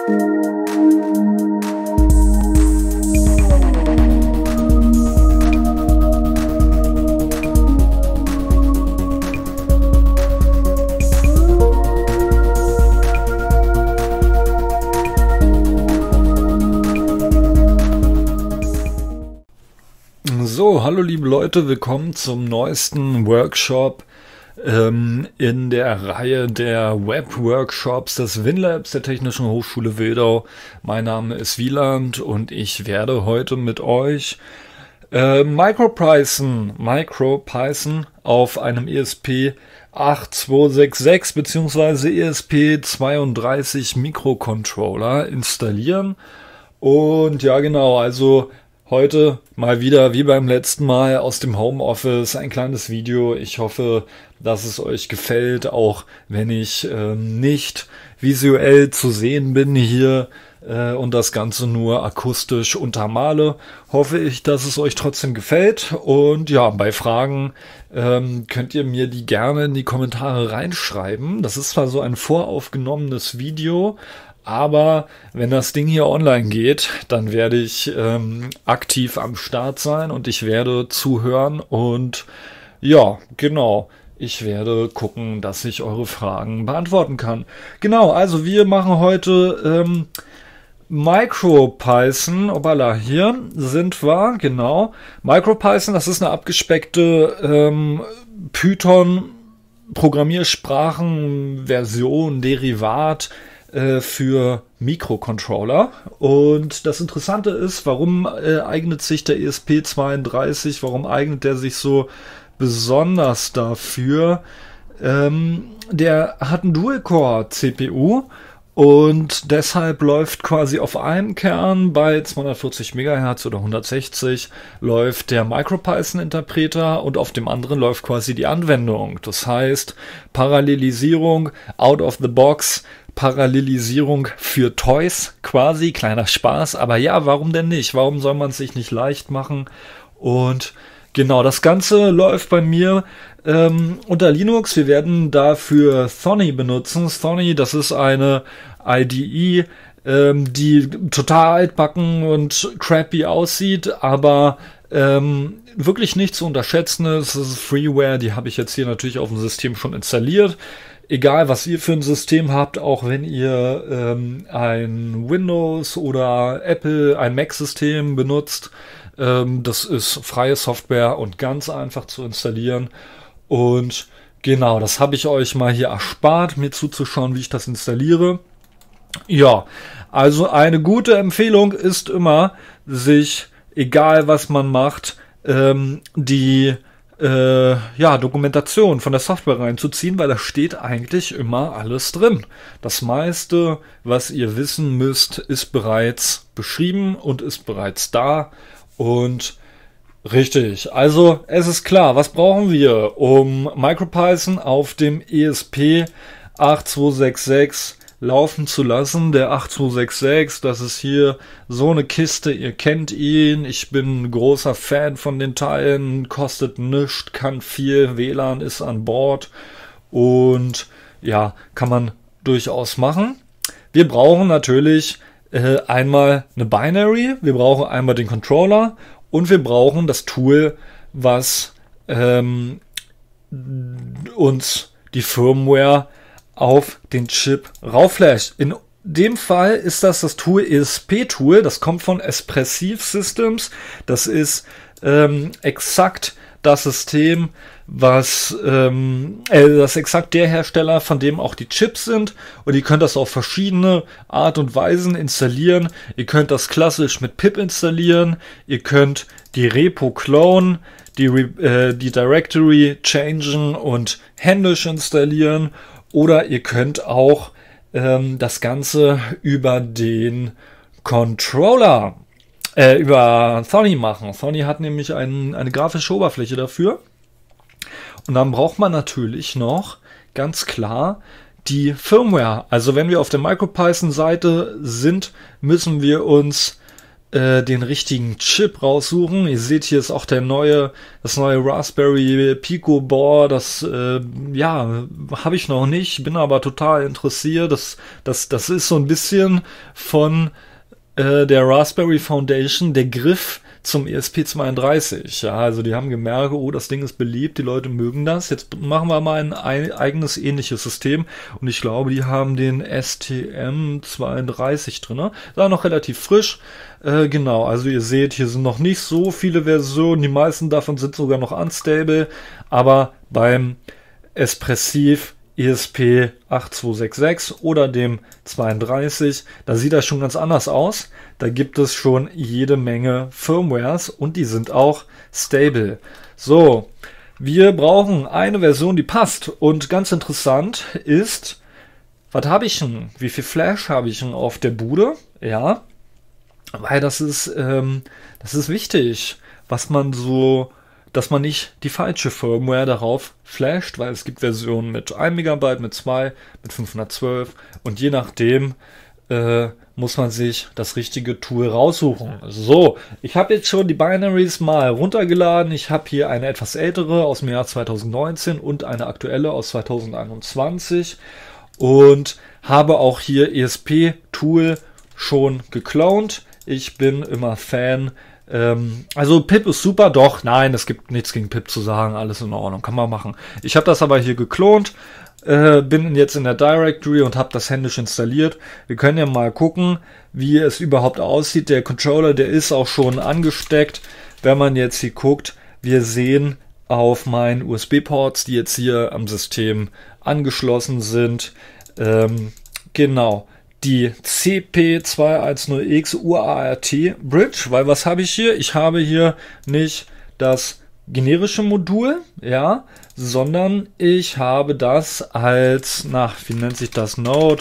So, hallo liebe Leute, willkommen zum neuesten Workshop in der Reihe der Web-Workshops des WinLabs der Technischen Hochschule Wildau. Mein Name ist Wieland und ich werde heute mit euch MicroPython auf einem ESP8266 bzw. ESP32 Mikrocontroller installieren. Und ja genau, also heute mal wieder, wie beim letzten Mal, aus dem Homeoffice ein kleines Video. Ich hoffe, dass es euch gefällt, auch wenn ich nicht visuell zu sehen bin hier und das Ganze nur akustisch untermale. Hoffe ich, dass es euch trotzdem gefällt. Und ja, bei Fragen könnt ihr mir die gerne in die Kommentare reinschreiben. Das ist zwar so ein voraufgenommenes Video, aber wenn das Ding hier online geht, dann werde ich aktiv am Start sein und ich werde zuhören und ja, genau, ich werde gucken, dass ich eure Fragen beantworten kann. Genau, also wir machen heute MicroPython, opala, hier sind wir, genau. MicroPython, das ist eine abgespeckte Python-Programmiersprachen-Version, Derivat für Mikrocontroller. Und das Interessante ist, warum eignet sich der ESP32, warum eignet der sich so besonders dafür? Der hat einen Dual-Core-CPU und deshalb läuft quasi auf einem Kern bei 240 MHz oder 160 läuft der MicroPython-Interpreter und auf dem anderen läuft quasi die Anwendung. Das heißt, Parallelisierung out of the box, Parallelisierung für Toys quasi, kleiner Spaß, aber ja, warum denn nicht? Warum soll man es sich nicht leicht machen? Und genau, das Ganze läuft bei mir unter Linux. Wir werden dafür Thonny benutzen. Thonny, das ist eine IDE, die total altbacken und crappy aussieht, aber wirklich nicht zu unterschätzen ist. Das ist Freeware, die habe ich jetzt hier natürlich auf dem System schon installiert. Egal, was ihr für ein System habt, auch wenn ihr ein Windows oder Apple, ein Mac-System benutzt, das ist freie Software und ganz einfach zu installieren. Und genau, das habe ich euch mal hier erspart, mir zuzuschauen, wie ich das installiere. Ja, also eine gute Empfehlung ist immer, sich, egal was man macht, die Dokumentation von der Software reinzuziehen, weil da steht eigentlich immer alles drin. Das meiste, was ihr wissen müsst, ist bereits beschrieben und ist bereits da. Und richtig, also es ist klar, was brauchen wir, um MicroPython auf dem ESP8266 laufen zu lassen. Der 8266, das ist hier so eine Kiste, ihr kennt ihn, ich bin ein großer Fan von den Teilen, kostet nichts, kann viel, WLAN ist an Bord und ja, kann man durchaus machen. Wir brauchen natürlich einmal eine Binary, wir brauchen einmal den Controller und wir brauchen das Tool, was uns die Firmware auf den Chip raufflasht. In dem Fall ist das Tool ESP-Tool, das kommt von Espressif Systems. Das ist exakt das System, was das exakt der Hersteller, von dem auch die Chips sind. Und ihr könnt das auf verschiedene Art und Weisen installieren. Ihr könnt das klassisch mit pip installieren. Ihr könnt die Repo clonen, die Directory changen und händisch installieren. Oder ihr könnt auch das Ganze über den Controller, über Thonny machen. Thonny hat nämlich eine grafische Oberfläche dafür. Und dann braucht man natürlich noch ganz klar die Firmware. Also wenn wir auf der MicroPython-Seite sind, müssen wir uns den richtigen Chip raussuchen. Ihr seht, hier ist auch das neue Raspberry Pico Board. Das habe ich noch nicht, bin aber total interessiert. Das ist so ein bisschen von der Raspberry Foundation der Griff zum ESP32. Ja, also die haben gemerkt, oh, das Ding ist beliebt, die Leute mögen das. Jetzt machen wir mal ein eigenes ähnliches System. Und ich glaube, die haben den STM32 drin. Ist auch noch relativ frisch. Genau, also ihr seht, hier sind noch nicht so viele Versionen. Die meisten davon sind sogar noch unstable. Aber beim Espressif ESP8266 oder dem 32, da sieht das schon ganz anders aus. Da gibt es schon jede Menge Firmwares und die sind auch stable. So, wir brauchen eine Version, die passt. Und ganz interessant ist, was habe ich denn? Wie viel Flash habe ich denn auf der Bude? Ja, weil das ist wichtig, dass man nicht die falsche Firmware darauf flasht, weil es gibt Versionen mit 1 MB, mit 2, mit 512 und je nachdem muss man sich das richtige Tool raussuchen. So, ich habe jetzt schon die Binaries mal runtergeladen. Ich habe hier eine etwas ältere aus dem Jahr 2019 und eine aktuelle aus 2021 und habe auch hier ESP-Tool schon geklont. Ich bin immer Fan. Also Pip ist super, doch, nein, es gibt nichts gegen Pip zu sagen, alles in Ordnung, kann man machen. Ich habe das aber hier geklont, bin jetzt in der Directory und habe das händisch installiert. Wir können ja mal gucken, wie es überhaupt aussieht. Der Controller, der ist auch schon angesteckt. Wenn man jetzt hier guckt, wir sehen auf meinen USB-Ports, die jetzt hier am System angeschlossen sind, genau, die CP210X UART Bridge, weil was habe ich hier? Ich habe hier nicht das generische Modul, ja, sondern ich habe das als, wie nennt sich das? Node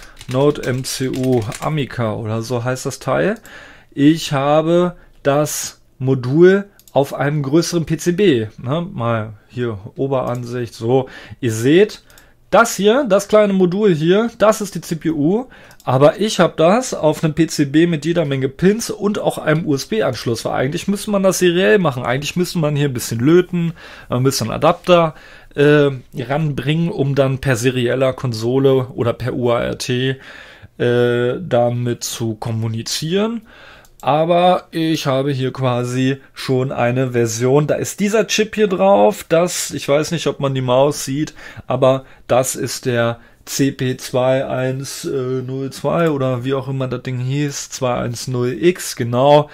MCU Amica oder so heißt das Teil. Ich habe das Modul auf einem größeren PCB, ne? Mal hier Oberansicht, so, ihr seht, das hier, das kleine Modul hier, das ist die CPU, aber ich habe das auf einem PCB mit jeder Menge Pins und auch einem USB-Anschluss, weil eigentlich müsste man das seriell machen. Eigentlich müsste man hier ein bisschen löten, ein bisschen Adapter ranbringen, um dann per serieller Konsole oder per UART damit zu kommunizieren. Aber ich habe hier quasi schon eine Version, da ist dieser Chip hier drauf, ich weiß nicht, ob man die Maus sieht, aber das ist der CP2102 oder wie auch immer das Ding hieß, 210X, genau,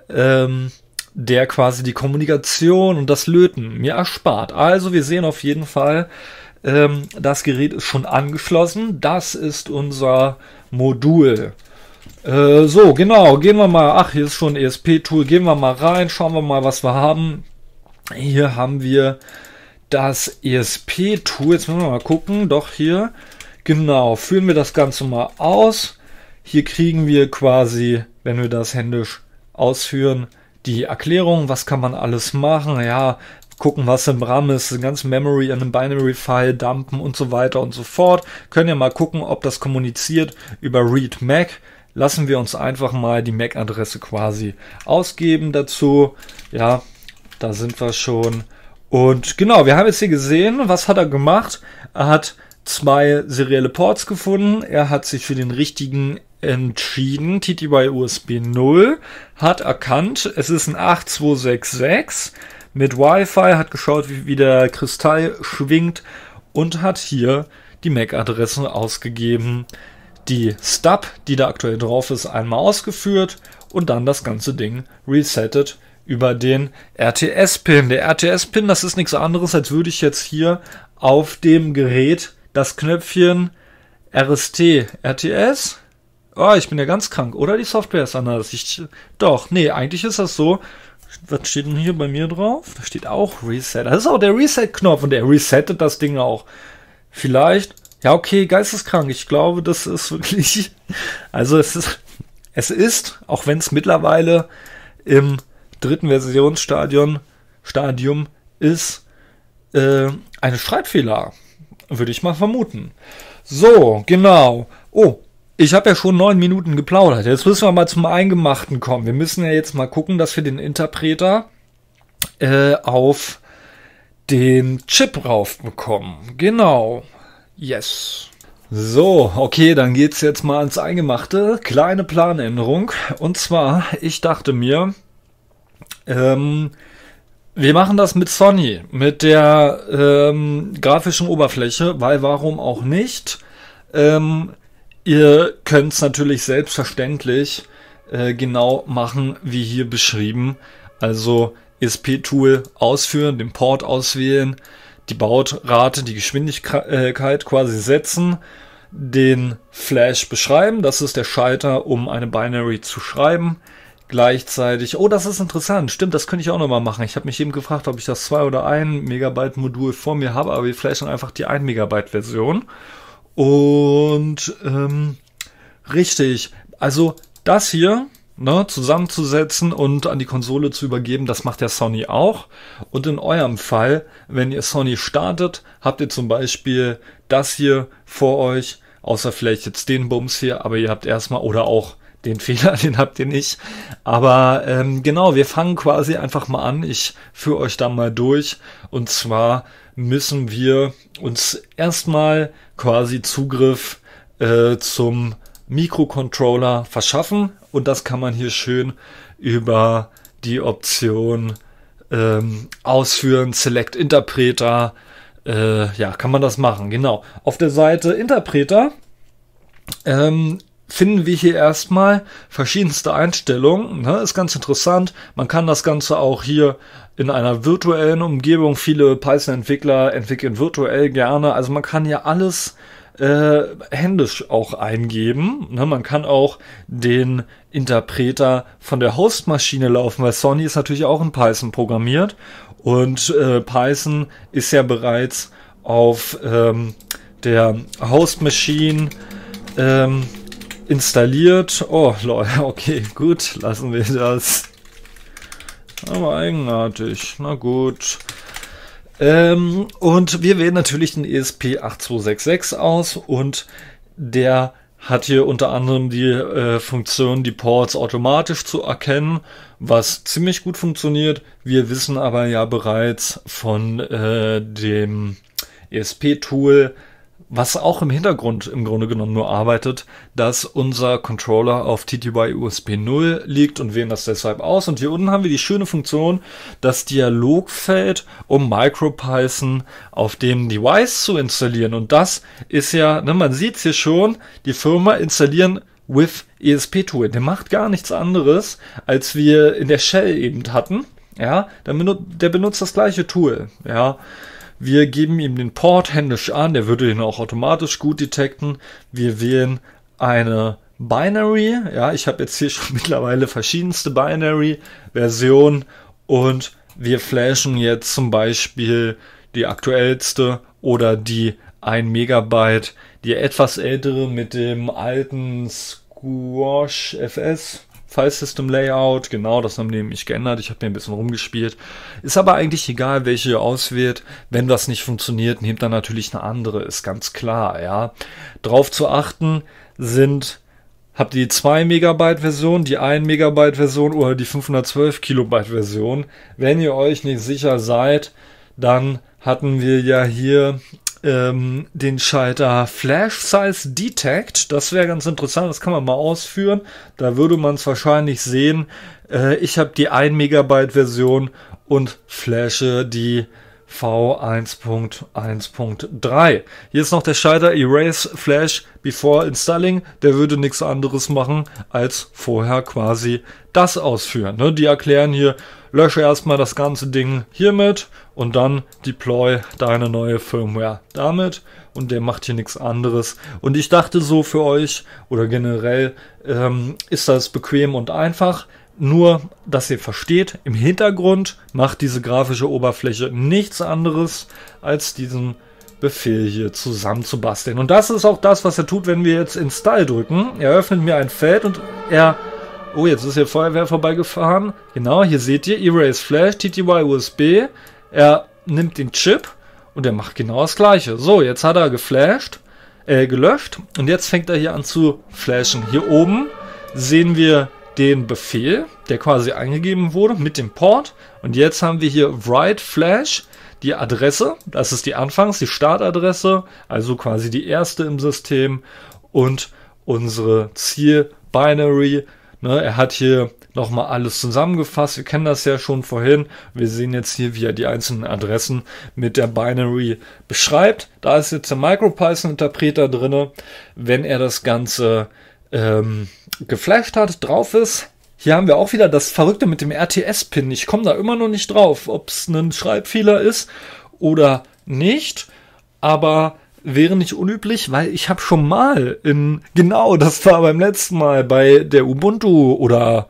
der quasi die Kommunikation und das Löten mir erspart. Also wir sehen auf jeden Fall, das Gerät ist schon angeschlossen, das ist unser Modul. So, genau, gehen wir mal, hier ist schon ein ESP-Tool, gehen wir mal rein, schauen wir mal, was wir haben. Hier haben wir das ESP-Tool, jetzt müssen wir mal gucken, doch hier, genau, führen wir das Ganze mal aus. Hier kriegen wir quasi, wenn wir das händisch ausführen, die Erklärung, was kann man alles machen, ja, gucken, was im RAM ist, eine ganze Memory in einem Binary-File dumpen und so weiter und so fort. Können ja mal gucken, ob das kommuniziert über Read MAC. Lassen wir uns einfach mal die MAC-Adresse quasi ausgeben dazu. Ja, da sind wir schon. Und genau, wir haben jetzt hier gesehen, was hat er gemacht? Er hat 2 serielle Ports gefunden. Er hat sich für den richtigen entschieden. TTY USB 0 hat erkannt, es ist ein 8266 mit Wi-Fi, hat geschaut, wie der Kristall schwingt und hat hier die MAC-Adresse ausgegeben. Die Stub, die da aktuell drauf ist, einmal ausgeführt und dann das ganze Ding resettet über den RTS-Pin. Der RTS-Pin, das ist nichts anderes, als würde ich jetzt hier auf dem Gerät das Knöpfchen RST, RTS. Oh, ich bin ja ganz krank. Oder die Software ist anders. Eigentlich ist das so. Was steht denn hier bei mir drauf? Da steht auch Reset. Das ist auch der Reset-Knopf und der resettet das Ding auch. Vielleicht. Ja, okay, geisteskrank. Ich glaube, das ist wirklich, also es ist, auch wenn es mittlerweile im 3. Versionsstadium ist, ein Schreibfehler, würde ich mal vermuten. So, genau. Oh, Ich habe ja schon 9 Minuten geplaudert. Jetzt müssen wir mal zum Eingemachten kommen. Wir müssen ja jetzt mal gucken, dass wir den Interpreter auf den Chip raufbekommen. Genau. Yes. So, okay, dann geht's jetzt mal ans Eingemachte. Kleine Planänderung. Und zwar, ich dachte mir, wir machen das mit Sony, mit der grafischen Oberfläche, weil warum auch nicht? Ihr könnt es natürlich selbstverständlich genau machen, wie hier beschrieben. Also ESP-Tool ausführen, den Port auswählen, die Bautrate, die Geschwindigkeit quasi setzen, den Flash beschreiben, das ist der Schalter, um eine Binary zu schreiben. Gleichzeitig, oh, das ist interessant, stimmt, das könnte ich auch nochmal machen. Ich habe mich eben gefragt, ob ich das 2 oder 1 Megabyte Modul vor mir habe, aber wir flashen einfach die 1 Megabyte Version. Und richtig, also das hier zusammenzusetzen und an die Konsole zu übergeben, das macht ja Sony auch. Und in eurem Fall, wenn ihr Sony startet, habt ihr zum Beispiel das hier vor euch, außer vielleicht jetzt den Bums hier, aber ihr habt erstmal, oder auch den Fehler, den habt ihr nicht. Aber genau, wir fangen quasi einfach mal an. Ich führe euch da mal durch. Und zwar müssen wir uns erstmal quasi Zugriff zum Mikrocontroller verschaffen. Und das kann man hier schön über die Option ausführen, Select Interpreter. Ja, kann man das machen. Genau. Auf der Seite Interpreter finden wir hier erstmal verschiedenste Einstellungen. Ne? Ist ganz interessant. Man kann das Ganze auch hier in einer virtuellen Umgebung. Viele Python-Entwickler entwickeln virtuell gerne. Also man kann ja alles händisch auch eingeben. Ne? Man kann auch den Interpreter von der Hostmaschine laufen, weil Sony ist natürlich auch in Python programmiert. Und Python ist ja bereits auf der Host-Machine installiert. Oh, Leute, okay, gut, lassen wir das. Aber eigenartig, na gut. Und wir wählen natürlich den ESP8266 aus und der hat hier unter anderem die Funktion, die Ports automatisch zu erkennen, was ziemlich gut funktioniert. Wir wissen aber ja bereits von dem ESP-Tool, was auch im Hintergrund im Grunde genommen nur arbeitet, dass unser Controller auf TTY USB 0 liegt und wählen das deshalb aus. Und hier unten haben wir die schöne Funktion, das Dialogfeld, um MicroPython auf dem Device zu installieren. Und das ist ja, ne, man sieht es hier schon, die Firma installieren with ESP-Tool. Der macht gar nichts anderes, als wir in der Shell eben hatten. Ja, der benutzt das gleiche Tool. Ja. Wir geben ihm den Port händisch an, der würde ihn auch automatisch gut detekten. Wir wählen eine Binary, ja, ich habe jetzt hier schon mittlerweile verschiedenste Binary-Versionen und wir flashen jetzt zum Beispiel die aktuellste oder die 1 Megabyte, die etwas ältere mit dem alten Squash FS. File System Layout, genau, das haben die nämlich geändert. Ich habe mir ein bisschen rumgespielt. Ist aber eigentlich egal, welche ihr auswählt. Wenn das nicht funktioniert, nehmt dann natürlich eine andere, ist ganz klar, ja. Drauf zu achten habt ihr die 2 Megabyte Version, die 1 Megabyte Version oder die 512 Kilobyte Version. Wenn ihr euch nicht sicher seid, dann hatten wir ja hier den Schalter Flash Size Detect. Das wäre ganz interessant, das kann man mal ausführen. Da würde man es wahrscheinlich sehen. Ich habe die 1 Megabyte Version und flashe die V1.1.3. Hier ist noch der Schalter Erase Flash Before Installing. Der würde nichts anderes machen, als vorher quasi das ausführen. Ne? Die erklären hier, lösche erstmal das ganze Ding hiermit und dann deploy deine neue Firmware damit. Und der macht hier nichts anderes. Und ich dachte so für euch oder generell ist das bequem und einfach. Nur, dass ihr versteht, im Hintergrund macht diese grafische Oberfläche nichts anderes, als diesen Befehl hier zusammenzubasteln. Und das ist auch das, was er tut, wenn wir jetzt Install drücken. Er öffnet mir ein Feld und oh, jetzt ist hier Feuerwehr vorbeigefahren. Genau, hier seht ihr, Erase Flash, TTY USB. Er nimmt den Chip und er macht genau das Gleiche. So, jetzt hat er geflasht. gelöscht. Und jetzt fängt er hier an zu flashen. Hier oben sehen wir den Befehl, der quasi eingegeben wurde mit dem Port. Und jetzt haben wir hier write flash, die Adresse, das ist die die Startadresse, also quasi die erste im System, und unsere Ziel-Binary. Ne, er hat hier nochmal alles zusammengefasst. Wir kennen das ja schon vorhin. Wir sehen jetzt hier, wie er die einzelnen Adressen mit der Binary beschreibt. Da ist jetzt der MicroPython-Interpreter drin. Wenn er das Ganze geflasht hat, drauf ist. Hier haben wir auch wieder das Verrückte mit dem RTS-Pin. Ich komme da immer noch nicht drauf, ob es ein Schreibfehler ist oder nicht. Aber wäre nicht unüblich, weil ich habe schon mal genau, das war beim letzten Mal bei der Ubuntu oder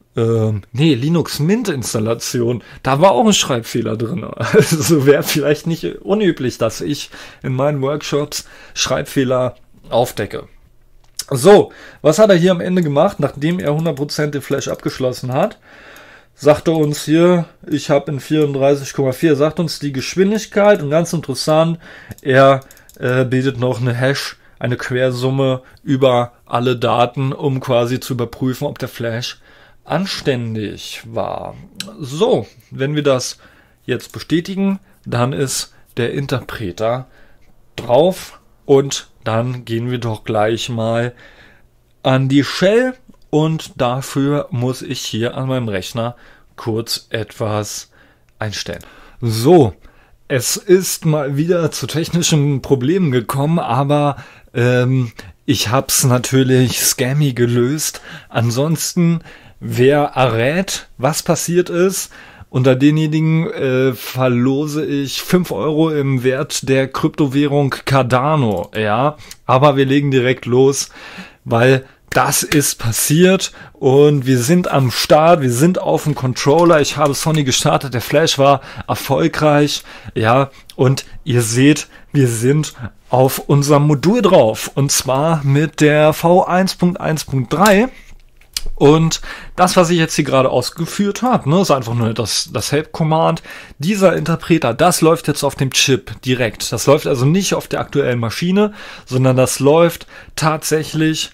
Linux Mint Installation, da war auch ein Schreibfehler drin. Also wäre vielleicht nicht unüblich, dass ich in meinen Workshops Schreibfehler aufdecke. So, was hat er hier am Ende gemacht, nachdem er 100% den Flash abgeschlossen hat? Sagt er uns hier, ich habe in 34,4, sagt uns die Geschwindigkeit, und ganz interessant, er bildet noch eine Hash, eine Quersumme über alle Daten, um quasi zu überprüfen, ob der Flash anständig war. So, wenn wir das jetzt bestätigen, dann ist der Interpreter drauf, und dann gehen wir doch gleich mal an die Shell, und dafür muss ich hier an meinem Rechner kurz etwas einstellen. So, es ist mal wieder zu technischen Problemen gekommen, aber ich habe es natürlich scammy gelöst. Ansonsten, wer errät, was passiert ist, unter denjenigen verlose ich 5 Euro im Wert der Kryptowährung Cardano. Ja, aber wir legen direkt los, weil das ist passiert und wir sind am Start, wir sind auf dem Controller. Ich habe Sony gestartet, der Flash war erfolgreich. Ja, und ihr seht, wir sind auf unserem Modul drauf, und zwar mit der V1.1.3. Und das, was ich jetzt hier gerade ausgeführt habe, ne, ist einfach nur das Help-Command. Dieser Interpreter, das läuft jetzt auf dem Chip direkt. Das läuft also nicht auf der aktuellen Maschine, sondern das läuft tatsächlich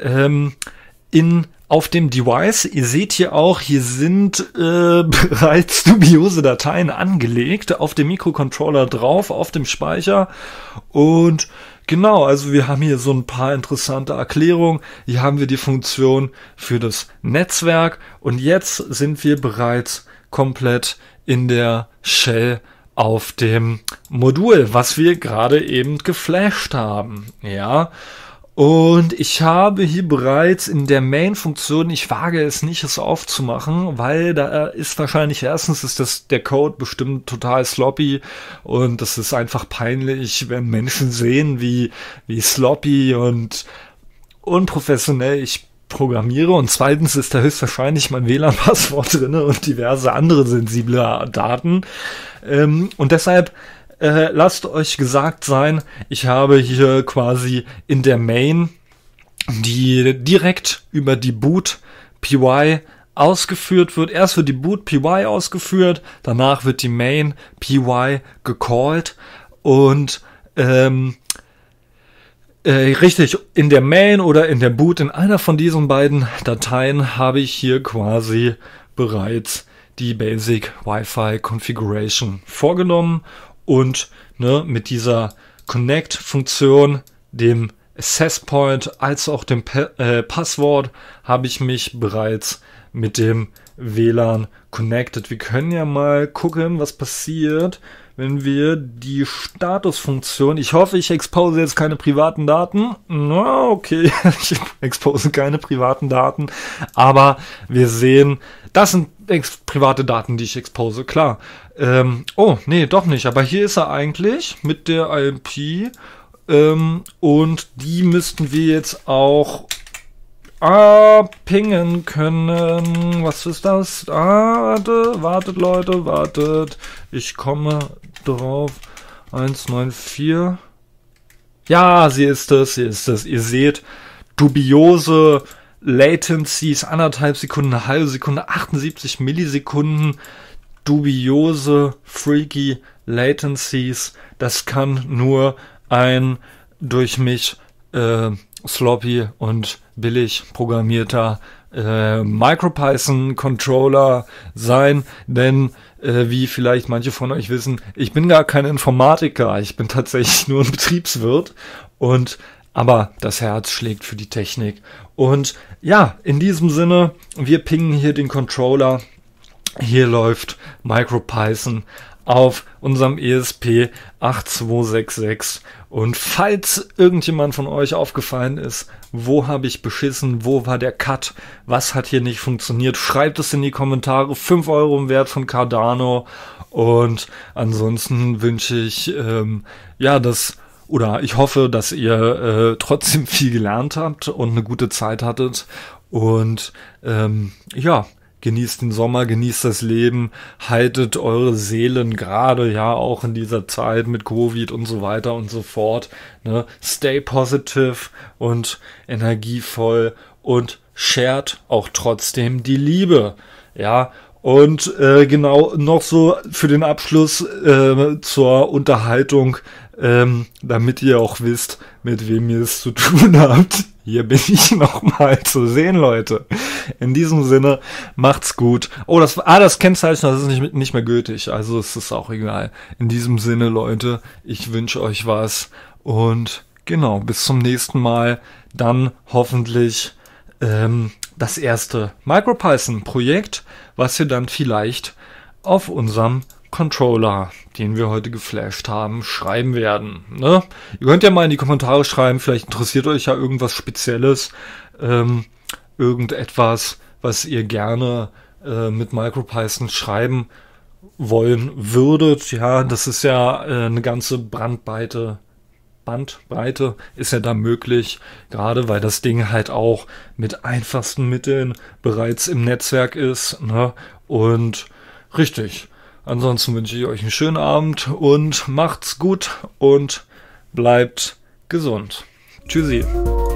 auf dem Device. Ihr seht hier auch, hier sind bereits dubiose Dateien angelegt, auf dem Mikrocontroller drauf, auf dem Speicher. Und genau, also wir haben hier so ein paar interessante Erklärungen. Hier haben wir die Funktion für das Netzwerk, und jetzt sind wir bereits komplett in der Shell auf dem Modul, was wir gerade eben geflasht haben. Ja, und ich habe hier bereits in der Main-Funktion, ich wage es nicht, es aufzumachen, weil da ist wahrscheinlich erstens ist der Code bestimmt total sloppy, und das ist einfach peinlich, wenn Menschen sehen, wie sloppy und unprofessionell ich programmiere, und zweitens ist da höchstwahrscheinlich mein WLAN-Passwort drin und diverse andere sensible Daten, und deshalb lasst euch gesagt sein, ich habe hier quasi in der Main, die direkt über die Boot PY ausgeführt wird. Erst wird die Boot PY ausgeführt, danach wird die Main PY gecallt, und richtig, in der Main oder in der Boot, in einer von diesen beiden Dateien habe ich hier quasi bereits die Basic Wi-Fi Configuration vorgenommen. Und mit dieser Connect-Funktion, dem Access Point als auch dem Passwort habe ich mich bereits mit dem WLAN connected. Wir können ja mal gucken, was passiert, wenn wir die Statusfunktion, ich hoffe, ich expose jetzt keine privaten Daten. Na, okay, ich expose keine privaten Daten, aber wir sehen, das sind private Daten, die ich expose, klar. Oh, nee, doch nicht, aber hier ist er eigentlich mit der IP, und die müssten wir jetzt auch pingen können. Was ist das? Wartet Leute, wartet. Ich komme drauf. 194. Ja, sie ist es. Ihr seht, dubiose Latencies, 1,5 Sekunden, eine halbe Sekunde, 78 Millisekunden. Dubiose, freaky Latencies. Das kann nur ein durch mich sloppy und billig programmierter MicroPython-Controller sein, denn wie vielleicht manche von euch wissen, ich bin gar kein Informatiker, ich bin tatsächlich nur ein Betriebswirt aber das Herz schlägt für die Technik. Und ja, in diesem Sinne, wir pingen hier den Controller. Hier läuft MicroPython auf unserem ESP8266. Und falls irgendjemand von euch aufgefallen ist, wo habe ich beschissen, wo war der Cut, was hat hier nicht funktioniert, schreibt es in die Kommentare. 5 Euro im Wert von Cardano. Und ansonsten wünsche ich, ich hoffe, dass ihr trotzdem viel gelernt habt und eine gute Zeit hattet. Und genießt den Sommer, genießt das Leben, haltet eure Seelen gerade, ja, auch in dieser Zeit mit Covid und so weiter und so fort. Ne? Stay positive und energievoll und shared auch trotzdem die Liebe. Ja, und genau noch so für den Abschluss zur Unterhaltung, damit ihr auch wisst, mit wem ihr es zu tun habt. Hier bin ich nochmal zu sehen, Leute. In diesem Sinne, macht's gut. Oh, das Kennzeichen, das ist nicht mehr gültig. Also es ist auch egal. In diesem Sinne, Leute, ich wünsche euch was. Und genau, bis zum nächsten Mal. Dann hoffentlich das erste MicroPython-Projekt, was ihr dann vielleicht auf unserem Controller, den wir heute geflasht haben, schreiben werden. Ne? Ihr könnt ja mal in die Kommentare schreiben, vielleicht interessiert euch ja irgendwas Spezielles, irgendetwas, was ihr gerne mit MicroPython schreiben wollen würdet. Ja, das ist ja eine ganze Bandbreite ist ja da möglich, gerade weil das Ding halt auch mit einfachsten Mitteln bereits im Netzwerk ist. Ne? Und richtig. Ansonsten wünsche ich euch einen schönen Abend und macht's gut und bleibt gesund. Tschüssi.